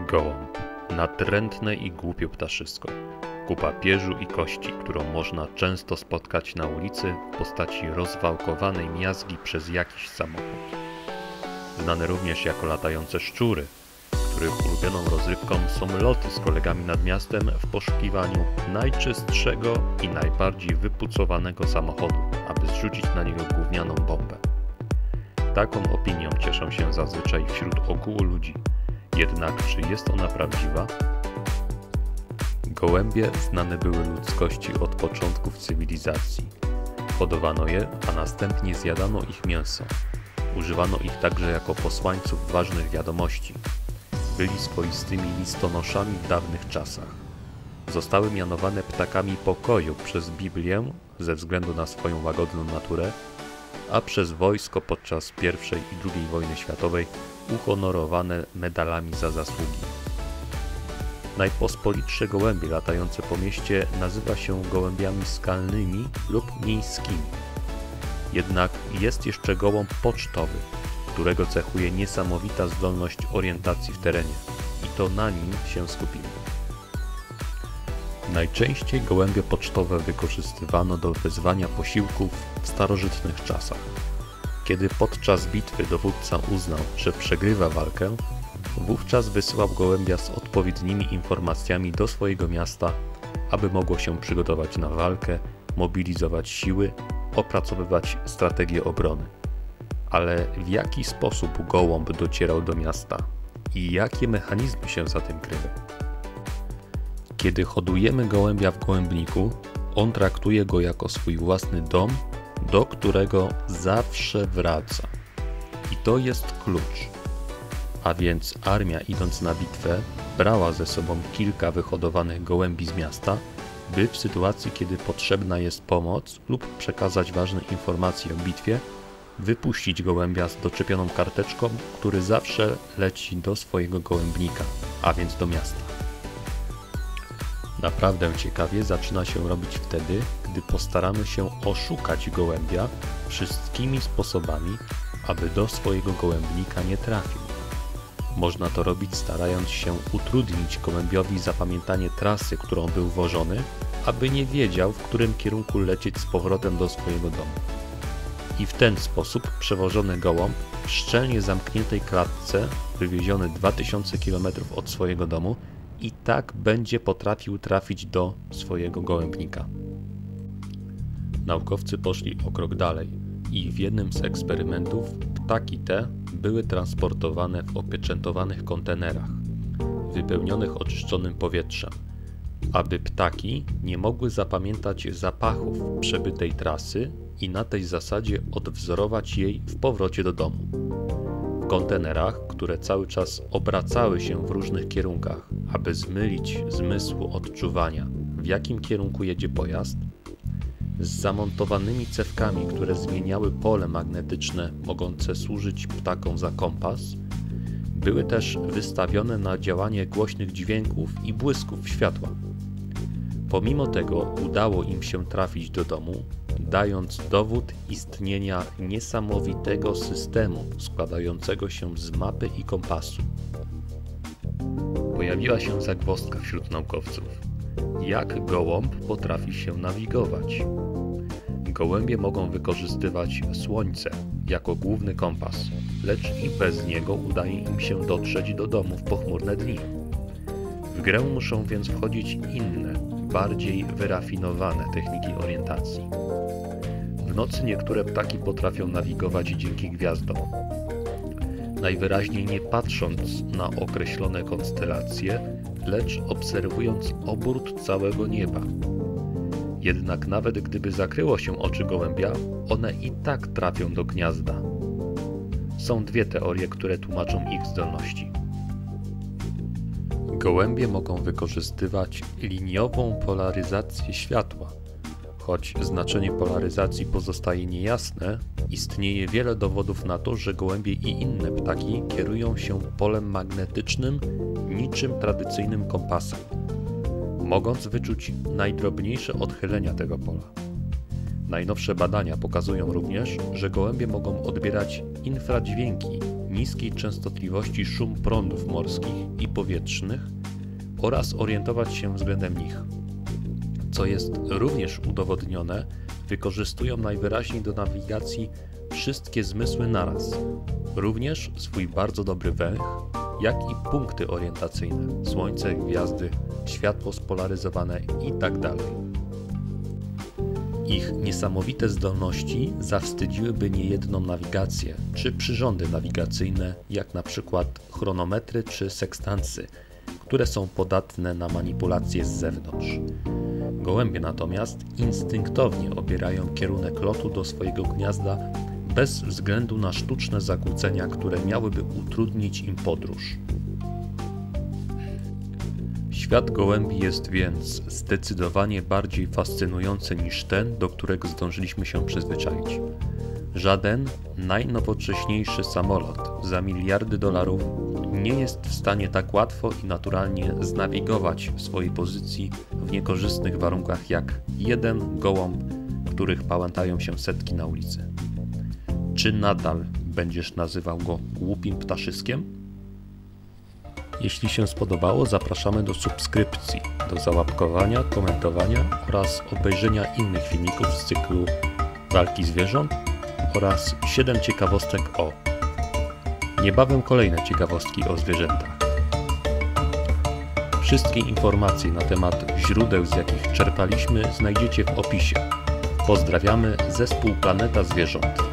Gołąb. Natrętne i głupie ptaszysko. Ku papieżu i kości, którą można często spotkać na ulicy w postaci rozwałkowanej miazgi przez jakiś samochód. Znane również jako latające szczury, których ulubioną rozrywką są loty z kolegami nad miastem w poszukiwaniu najczystszego i najbardziej wypucowanego samochodu, aby zrzucić na niego gównianą bombę. Taką opinią cieszą się zazwyczaj wśród ogółu ludzi. Jednak czy jest ona prawdziwa? Gołębie znane były ludzkości od początków cywilizacji. Hodowano je, a następnie zjadano ich mięso. Używano ich także jako posłańców ważnych wiadomości. Byli swoistymi listonoszami w dawnych czasach. Zostały mianowane ptakami pokoju przez Biblię ze względu na swoją łagodną naturę, a przez wojsko podczas I i II wojny światowej uhonorowane medalami za zasługi. Najpospolitsze gołębie latające po mieście nazywa się gołębiami skalnymi lub miejskimi. Jednak jest jeszcze gołąb pocztowy, którego cechuje niesamowita zdolność orientacji w terenie. I to na nim się skupimy. Najczęściej gołębie pocztowe wykorzystywano do wezwania posiłków w starożytnych czasach. Kiedy podczas bitwy dowódca uznał, że przegrywa walkę, wówczas wysyłał gołębia z odpowiednimi informacjami do swojego miasta, aby mogło się przygotować na walkę, mobilizować siły, opracowywać strategię obrony. Ale w jaki sposób gołąb docierał do miasta i jakie mechanizmy się za tym kryły? Kiedy hodujemy gołębia w gołębniku, on traktuje go jako swój własny dom, do którego zawsze wraca. I to jest klucz. A więc armia, idąc na bitwę, brała ze sobą kilka wyhodowanych gołębi z miasta, by w sytuacji, kiedy potrzebna jest pomoc lub przekazać ważne informacje o bitwie, wypuścić gołębia z doczepioną karteczką, który zawsze leci do swojego gołębnika, a więc do miasta. Naprawdę ciekawie zaczyna się robić wtedy, gdy postaramy się oszukać gołębia wszystkimi sposobami, aby do swojego gołębnika nie trafił. Można to robić, starając się utrudnić gołębiowi zapamiętanie trasy, którą był wożony, aby nie wiedział, w którym kierunku lecieć z powrotem do swojego domu. I w ten sposób przewożony gołąb w szczelnie zamkniętej klatce, wywieziony 2000 km od swojego domu, i tak będzie potrafił trafić do swojego gołębnika. Naukowcy poszli o krok dalej i w jednym z eksperymentów ptaki te były transportowane w opieczętowanych kontenerach, wypełnionych oczyszczonym powietrzem, aby ptaki nie mogły zapamiętać zapachów przebytej trasy i na tej zasadzie odwzorować jej w powrocie do domu. W kontenerach, które cały czas obracały się w różnych kierunkach, aby zmylić zmysł odczuwania, w jakim kierunku jedzie pojazd, z zamontowanymi cewkami, które zmieniały pole magnetyczne mogące służyć ptakom za kompas, były też wystawione na działanie głośnych dźwięków i błysków światła. Pomimo tego udało im się trafić do domu, dając dowód istnienia niesamowitego systemu składającego się z mapy i kompasu. Pojawiła się zagwozdka wśród naukowców. Jak gołąb potrafi się nawigować? Gołębie mogą wykorzystywać słońce jako główny kompas, lecz i bez niego udaje im się dotrzeć do domu w pochmurne dni. W grę muszą więc wchodzić inne, bardziej wyrafinowane techniki orientacji. W nocy niektóre ptaki potrafią nawigować dzięki gwiazdom. Najwyraźniej nie patrząc na określone konstelacje, lecz obserwując obrót całego nieba. Jednak nawet gdyby zakryło się oczy gołębia, one i tak trafią do gniazda. Są dwie teorie, które tłumaczą ich zdolności. Gołębie mogą wykorzystywać liniową polaryzację światła. Choć znaczenie polaryzacji pozostaje niejasne, istnieje wiele dowodów na to, że gołębie i inne ptaki kierują się polem magnetycznym niczym tradycyjnym kompasem, mogąc wyczuć najdrobniejsze odchylenia tego pola. Najnowsze badania pokazują również, że gołębie mogą odbierać infradźwięki niskiej częstotliwości szum prądów morskich i powietrznych oraz orientować się względem nich. Co jest również udowodnione, wykorzystują najwyraźniej do nawigacji wszystkie zmysły naraz, również swój bardzo dobry węch, jak i punkty orientacyjne, słońce, gwiazdy, światło spolaryzowane itd. Ich niesamowite zdolności zawstydziłyby niejedną nawigację czy przyrządy nawigacyjne, jak na przykład chronometry czy sekstansy, które są podatne na manipulacje z zewnątrz. Gołębie natomiast instynktownie obierają kierunek lotu do swojego gniazda bez względu na sztuczne zakłócenia, które miałyby utrudnić im podróż. Świat gołębi jest więc zdecydowanie bardziej fascynujący niż ten, do którego zdążyliśmy się przyzwyczaić. Żaden najnowocześniejszy samolot za miliardy dolarów nie jest w stanie tak łatwo i naturalnie znawigować swojej pozycji w niekorzystnych warunkach jak jeden gołąb, których pałętają się setki na ulicy. Czy nadal będziesz nazywał go głupim ptaszyskiem? Jeśli się spodobało, zapraszamy do subskrypcji, do załapkowania, komentowania oraz obejrzenia innych filmików z cyklu Walki zwierząt oraz 7 ciekawostek o. Niebawem kolejne ciekawostki o zwierzętach. Wszystkie informacje na temat źródeł, z jakich czerpaliśmy, znajdziecie w opisie. Pozdrawiamy, zespół Planeta Zwierząt.